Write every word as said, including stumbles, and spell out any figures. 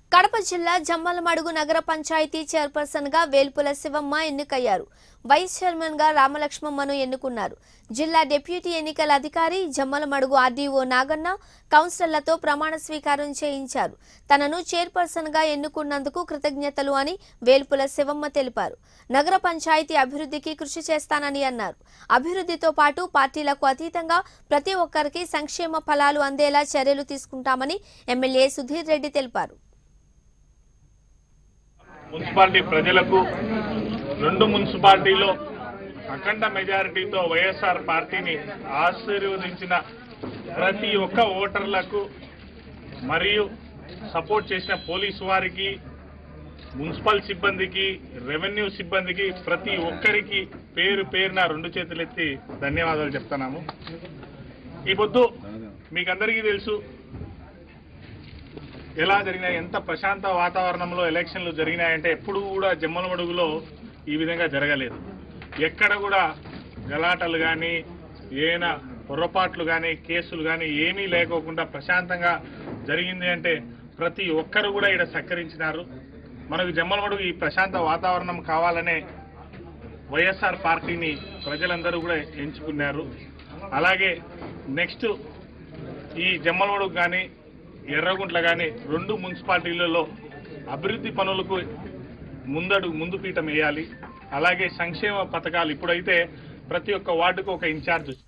కడప జిల్లా జమ్మలమడుగు నగర పంచాయతీ చైర్పర్సన్ గా వేల్పుల శివమ్మ ఎన్నికయ్యారు. వైస్ చైర్మన్ గా రామలక్ష్మమ్మను ఎన్నుకున్నారు. జిల్లా డిప్యూటీ ఎన్నికల అధికారి జమ్మలమడుగు ఆర్డీఓ నాగన్న కౌన్సిలర్లతో ప్రమాణ స్వీకారం చేయించారు. తనను చైర్పర్సన్ గా ఎన్నుకున్నందుకు కృతజ్ఞతలు అని వేల్పుల శివమ్మ తెలిపారు. నగర పంచాయతీ అభివృద్ధికి కృషి చేస్తానని అన్నారు. అభివృద్ధితో పాటు పార్టీలకు అతీతంగా ప్రతి ఒక్కరికి సంక్షేమ ఫలాలు అందేలా చర్యలు తీసుకుంటామని ఎమ్మెల్యే సుధీర్ రెడ్డి తెలిపారు. మున్సిపాలిటీ ప్రజలకు రెండు మున్సిపాలిటీలో అఖండ మెజారిటీతో వైఎస్ఆర్ పార్టీని ఆశీర్వదించిన ప్రతి ఒక్క ఓటర్లకు మరియు సపోర్ట్ చేసిన పోలీసు వారికి, మున్సిపల్ సిబ్బందికి, రెవెన్యూ సిబ్బందికి ప్రతి ఒక్కరికి పేరు పేరున రెండు చేతులెత్తి ధన్యవాదాలు చెప్తున్నాము. ఈ పొద్దు మీకందరికీ తెలుసు ఎలా జరిగినాయి, ఎంత ప్రశాంత వాతావరణంలో ఎలక్షన్లు జరిగినాయంటే ఎప్పుడు కూడా జమ్మలమడుగులో ఈ విధంగా జరగలేదు. ఎక్కడ కూడా గలాటలు కానీ ఏమైనా పొరపాట్లు కానీ కేసులు కానీ ఏమీ లేకోకుండా ప్రశాంతంగా జరిగింది అంటే ప్రతి ఒక్కరు కూడా ఇక్కడ సహకరించినారు. మనకు జమ్మలమడుగు ఈ ప్రశాంత వాతావరణం కావాలనే వైఎస్ఆర్ పార్టీని ప్రజలందరూ కూడా ఎంచుకున్నారు. అలాగే నెక్స్ట్ ఈ జమ్మలమడుగు కానీ ఎర్రగుంట్ల కానీ రెండు మున్సిపాలిటీలలో అభివృద్ధి పనులకు ముందడు ముందు పీఠం వేయాలి. అలాగే సంక్షేమ పథకాలు ఇప్పుడైతే ప్రతి ఒక్క వార్డుకు ఒక ఇన్ఛార్జ్